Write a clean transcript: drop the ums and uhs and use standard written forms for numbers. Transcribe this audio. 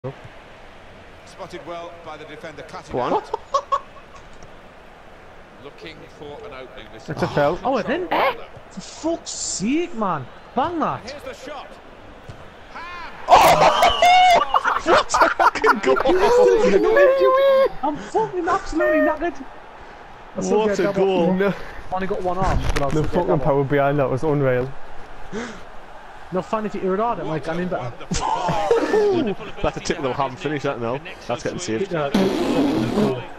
Spotted well by the defender, cutting Go on. out. Looking for an opening. It's a foul. Oh, it didn't. For fuck's sake, man. Bang that. Here's the shot. What a fucking goal! I'm fucking absolutely knackered. What a goal! I only got one arm. The fucking power behind that was unreal. No fun if you hear it on it, like, I'm in better. That's a typical ham finish, that now. That's getting saved.